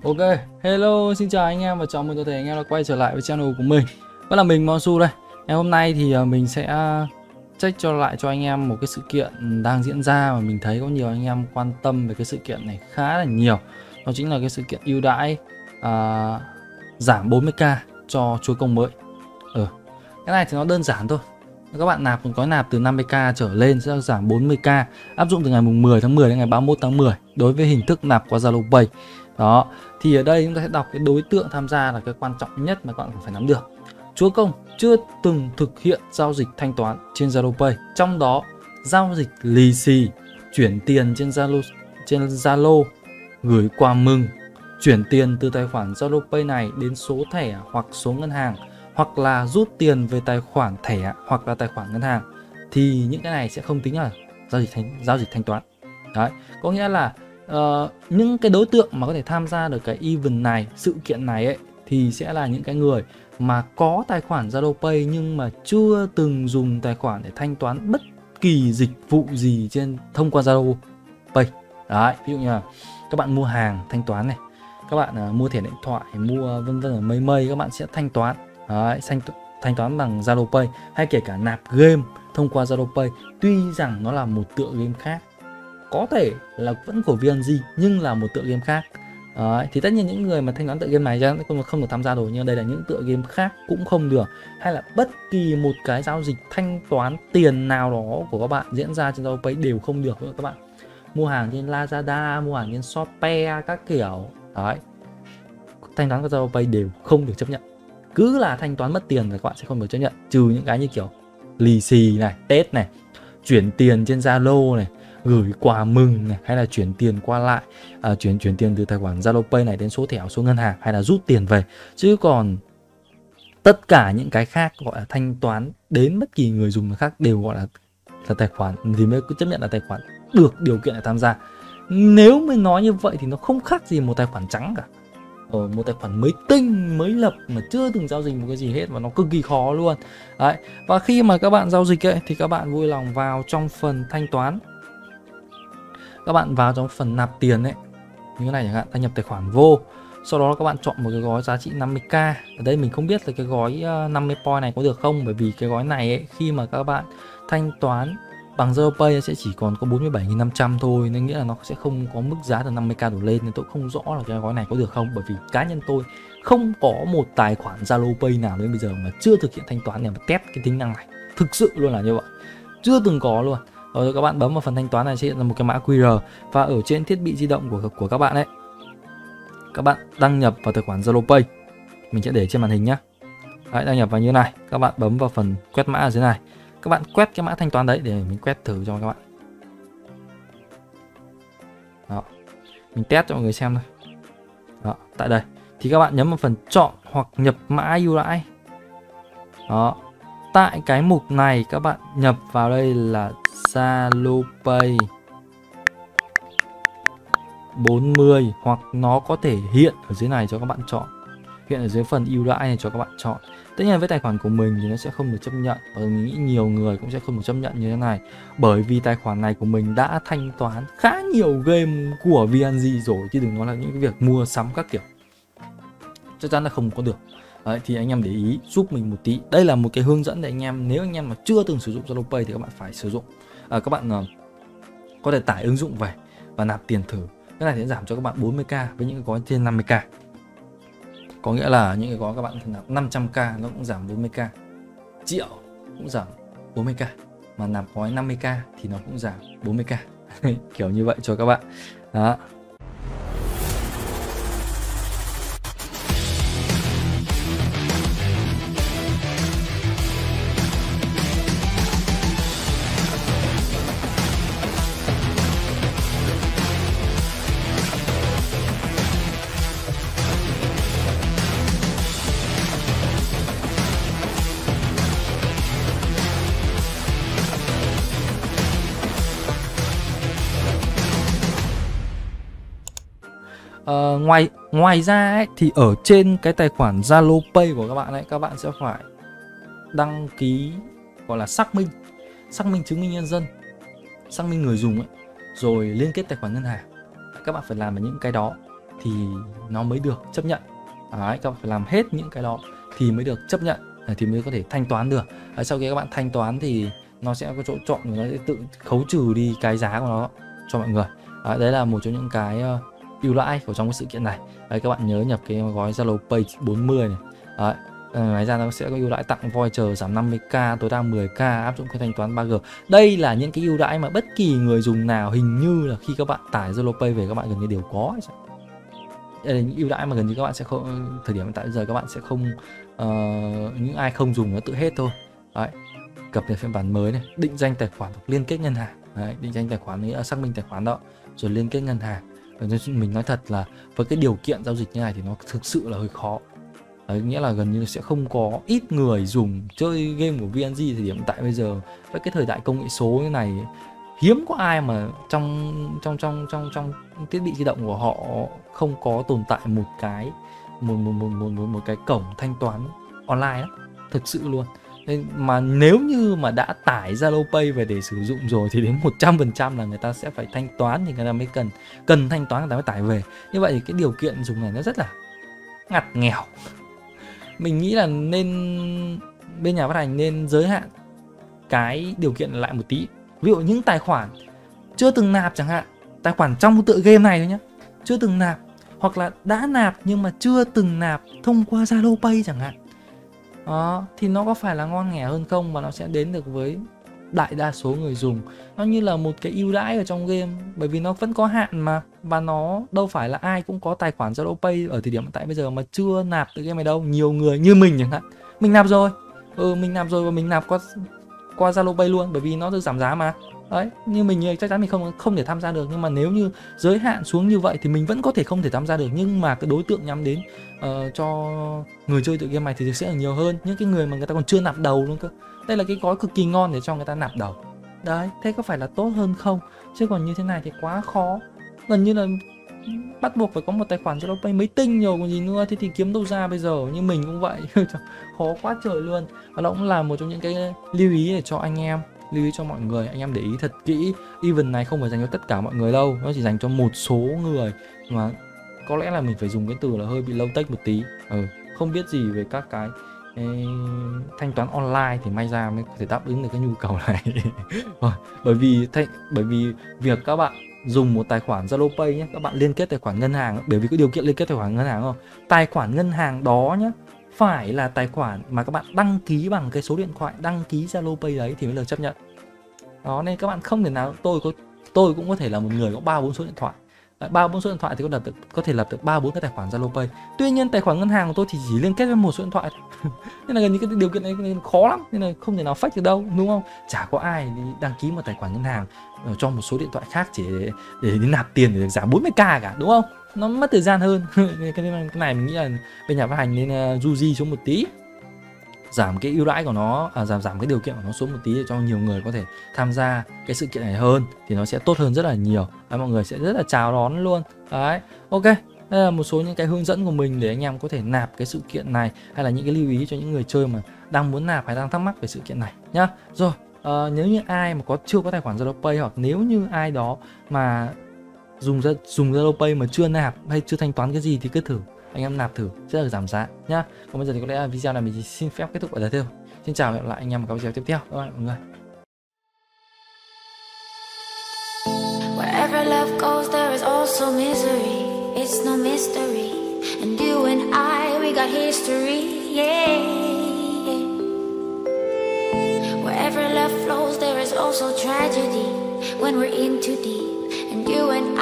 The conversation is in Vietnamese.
Ok, hello, xin chào anh em và chào mừng toàn thể anh em đã quay trở lại với channel của mình. Vẫn là mình Monsu đây. Ngày hôm nay thì mình sẽ check lại cho anh em một cái sự kiện đang diễn ra mà mình thấy có nhiều anh em quan tâm về cái sự kiện này khá là nhiều. Đó chính là cái sự kiện ưu đãi giảm 40k cho chúa công mới. Cái này thì nó đơn giản thôi. Các bạn nạp một gói nạp từ 50k trở lên sẽ giảm 40k, áp dụng từ ngày 10 tháng 10 đến ngày 31 tháng 10 đối với hình thức nạp qua Zalo Pay. Đó, thì ở đây chúng ta sẽ đọc cái đối tượng tham gia là cái quan trọng nhất mà các bạn phải nắm được. Chúa công chưa từng thực hiện giao dịch thanh toán trên Zalo Pay, trong đó giao dịch lì xì, chuyển tiền trên Zalo, gửi quà mừng, chuyển tiền từ tài khoản Zalo Pay này đến số thẻ hoặc số ngân hàng, hoặc là rút tiền về tài khoản thẻ hoặc là tài khoản ngân hàng, thì những cái này sẽ không tính là giao dịch thanh toán. Đấy, có nghĩa là những cái đối tượng mà có thể tham gia được cái event này, sự kiện này ấy, thì sẽ là những cái người mà có tài khoản Zalo Pay nhưng mà chưa từng dùng tài khoản để thanh toán bất kỳ dịch vụ gì thông qua Zalo Pay. Đấy, ví dụ như là các bạn mua hàng thanh toán này, các bạn mua thẻ điện thoại, mua vân vân ở mây các bạn sẽ thanh toán. Đấy, thanh toán bằng Zalo Pay, hay kể cả nạp game thông qua Zalo Pay, tuy rằng nó là một tựa game khác, có thể là vẫn của VNG nhưng là một tựa game khác. Đấy, thì tất nhiên những người mà thanh toán tựa game này không được tham gia rồi, nhưng đây là những tựa game khác cũng không được, hay là bất kỳ một cái giao dịch thanh toán tiền nào đó của các bạn diễn ra trên Zalo Pay đều không được. Các bạn mua hàng trên Lazada, mua hàng trên Shopee các kiểu, đấy, thanh toán qua Zalo Pay đều không được chấp nhận. Cứ là thanh toán mất tiền là các bạn sẽ không được chấp nhận, trừ những cái như kiểu lì xì này, Tết này, chuyển tiền trên Zalo này, gửi quà mừng này, hay là chuyển tiền qua lại, chuyển tiền từ tài khoản Zalo Pay này đến số thẻ, số ngân hàng, hay là rút tiền về. Chứ còn tất cả những cái khác gọi là thanh toán đến bất kỳ người dùng khác đều gọi là tài khoản, thì mới cứ chấp nhận là tài khoản được điều kiện để tham gia. Nếu mình nói như vậy thì nó không khác gì một tài khoản trắng cả. Một tài khoản mới tinh, mới lập mà chưa từng giao dịch một cái gì hết, và nó cực kỳ khó luôn. Đấy. Và khi mà các bạn giao dịch ấy, thì các bạn vui lòng vào trong phần thanh toán, các bạn vào trong phần nạp tiền ấy, như thế này chẳng hạn, đăng nhập tài khoản vô, sau đó các bạn chọn một cái gói giá trị 50k. Ở đây mình không biết là cái gói 50 point này có được không, bởi vì cái gói này ấy, khi mà các bạn thanh toán bằng Zalo Pay sẽ chỉ còn có 47.500 thôi, nên nghĩa là nó sẽ không có mức giá từ 50k đổ lên, nên tôi không rõ là cái gói này có được không, bởi vì cá nhân tôi không có một tài khoản Zalo Pay nào đến bây giờ mà chưa thực hiện thanh toán để mà test cái tính năng này. Thực sự luôn là như vậy, chưa từng có luôn. Rồi các bạn bấm vào phần thanh toán này sẽ hiện ra một cái mã QR, và ở trên thiết bị di động của các bạn ấy, các bạn đăng nhập vào tài khoản Zalo Pay, mình sẽ để trên màn hình nhé. Đấy, đăng nhập vào như này, các bạn bấm vào phần quét mã ở dưới này, các bạn quét cái mã thanh toán đấy, để mình quét thử cho các bạn. Đó, mình test cho mọi người xem thôi. Đó, tại đây thì các bạn nhấn vào phần chọn hoặc nhập mã ưu đãi. Đó, tại cái mục này các bạn nhập vào đây là Zalo Pay 40, hoặc nó có thể hiện ở dưới này cho các bạn chọn, hiện ở dưới phần ưu đãi này cho các bạn chọn. Tất nhiên với tài khoản của mình thì nó sẽ không được chấp nhận, và mình nghĩ nhiều người cũng sẽ không được chấp nhận như thế này, bởi vì tài khoản này của mình đã thanh toán khá nhiều game của VNG rồi, chứ đừng nói là những cái việc mua sắm các kiểu, chắc chắn là không có được. Đấy, thì anh em để ý giúp mình một tí. Đây là một cái hướng dẫn để anh em, nếu anh em mà chưa từng sử dụng Zalo Pay thì các bạn phải sử dụng. Các bạn có thể tải ứng dụng về và nạp tiền thử. Cái này sẽ giảm cho các bạn 40k với những cái gói trên 50k. Có nghĩa là những cái gói các bạn nạp 500k nó cũng giảm 40k, triệu cũng giảm 40k, mà nạp gói 50k thì nó cũng giảm 40k. Kiểu như vậy cho các bạn. Đó. Ngoài ra ấy, thì ở trên cái tài khoản Zalo Pay của các bạn ấy, các bạn sẽ phải đăng ký gọi là xác minh chứng minh nhân dân, xác minh người dùng ấy, rồi liên kết tài khoản ngân hàng. Các bạn phải làm những cái đó thì nó mới được chấp nhận. Đấy, các bạn phải làm hết những cái đó thì mới được chấp nhận, thì mới có thể thanh toán được. Đấy, sau khi các bạn thanh toán thì nó sẽ có chỗ chọn, nó sẽ tự khấu trừ đi cái giá của nó cho mọi người. Đấy là một trong những cái ưu đãi của trong cái sự kiện này. Đấy, các bạn nhớ nhập cái gói Zalo Pay 40 này. Đấy, ngoài ra nó sẽ có ưu đãi tặng voucher giảm 50k, tối đa 10k, áp dụng cái thanh toán 3G. Đây là những cái ưu đãi mà bất kỳ người dùng nào hình như là khi các bạn tải Zalo Pay về các bạn gần như đều có. Đây là những ưu đãi mà gần như các bạn sẽ không, thời điểm tại giờ các bạn sẽ không, những ai không dùng nó tự hết thôi. Đấy, cập nhật phiên bản mới này, định danh tài khoản hoặc liên kết ngân hàng. Đấy, định danh tài khoản nghĩa là xác minh tài khoản đó, rồi liên kết ngân hàng. Mình nói thật là với cái điều kiện giao dịch như này thì nó thực sự là hơi khó. Đấy, nghĩa là gần như sẽ không có, ít người dùng chơi game của VNG thời điểm tại bây giờ. Với cái thời đại công nghệ số như này, hiếm có ai mà trong thiết bị di động của họ không có tồn tại một cái cổng thanh toán online đó, thực sự luôn. Nên mà nếu như mà đã tải Zalo Pay về để sử dụng rồi thì đến 100% là người ta sẽ phải thanh toán, thì người ta mới cần thanh toán, người ta mới tải về. Như vậy thì cái điều kiện dùng này nó rất là ngặt nghèo. Mình nghĩ là nên bên nhà phát hành nên giới hạn cái điều kiện lại một tí. Ví dụ những tài khoản chưa từng nạp chẳng hạn, tài khoản trong tựa game này thôi nhá, chưa từng nạp, hoặc là đã nạp nhưng mà chưa từng nạp thông qua Zalo Pay chẳng hạn. Đó, thì nó có phải là ngon nghẻ hơn không, mà nó sẽ đến được với đại đa số người dùng. Nó như là một cái ưu đãi ở trong game, bởi vì nó vẫn có hạn mà, và nó đâu phải là ai cũng có tài khoản Zalo Pay ở thời điểm hiện tại bây giờ mà chưa nạp từ game này đâu. Nhiều người như mình chẳng hạn, mình nạp rồi, mình nạp rồi và mình nạp qua Zalo Pay luôn, bởi vì nó được giảm giá mà. Đấy, như mình chắc chắn mình không thể tham gia được, nhưng mà nếu như giới hạn xuống như vậy thì mình vẫn có thể không thể tham gia được, nhưng mà cái đối tượng nhắm đến cho người chơi tựa game này thì sẽ là nhiều hơn những cái người mà người ta còn chưa nạp đầu luôn cơ. Đây là cái gói cực kỳ ngon để cho người ta nạp đầu. Đấy, thế có phải là tốt hơn không? Chứ còn như thế này thì quá khó, gần như là bắt buộc phải có một tài khoản Zalo Pay mới tinh rồi còn gì nữa. Thế thì kiếm đâu ra bây giờ, như mình cũng vậy. Khó quá trời luôn. Và đó cũng là một trong những cái lưu ý để cho anh em, lưu ý cho mọi người, anh em để ý thật kỹ. Event này không phải dành cho tất cả mọi người đâu, nó chỉ dành cho một số người mà có lẽ là mình phải dùng cái từ là hơi bị low tech một tí. Không biết gì về các cái thanh toán online thì may ra mới có thể đáp ứng được cái nhu cầu này. bởi vì việc các bạn dùng một tài khoản Zalo Pay nhé, các bạn liên kết tài khoản ngân hàng, bởi vì cái điều kiện liên kết tài khoản ngân hàng không, tài khoản ngân hàng đó nhé phải là tài khoản mà các bạn đăng ký bằng cái số điện thoại đăng ký Zalo Pay đấy thì mới được chấp nhận. Đó, nên các bạn không thể nào, tôi cũng có thể là một người có 3-4 số điện thoại. 3-4 số điện thoại thì có thể lập được 3-4 cái tài khoản Zalo Pay. Tuy nhiên tài khoản ngân hàng của tôi thì chỉ liên kết với một số điện thoại thôi. Nên là gần như cái điều kiện này khó lắm, nên là không thể nào fake được đâu, đúng không? Chả có ai đăng ký một tài khoản ngân hàng cho một số điện thoại khác chỉ để nạp tiền để được giảm 40k cả, đúng không? Nó mất thời gian hơn. Cái này mình nghĩ là bên nhà phát hành nên du di xuống một tí, giảm cái ưu đãi của nó, giảm cái điều kiện của nó xuống một tí để cho nhiều người có thể tham gia cái sự kiện này hơn, thì nó sẽ tốt hơn rất là nhiều. Đấy, mọi người sẽ rất là chào đón luôn. Đấy, ok, đây là một số những cái hướng dẫn của mình để anh em có thể nạp cái sự kiện này, hay là những cái lưu ý cho những người chơi mà đang muốn nạp hay đang thắc mắc về sự kiện này nhá. Rồi, nếu như ai mà chưa có tài khoản Zalo Pay, hoặc nếu như ai đó mà dùng Zalo Pay mà chưa nạp hay chưa thanh toán cái gì thì cứ thử, anh em nạp thử sẽ được giảm giá nhá. Còn bây giờ thì có lẽ video này mình xin phép kết thúc ở đây thôi. Xin chào và hẹn gặp lại anh em ở các video tiếp theo. Bye bye mọi người. Wherever love goes there is also misery. It's no mystery. And you and I, we got history. Yeah. Wherever love flows there is also tragedy. When we're in too deep. And you and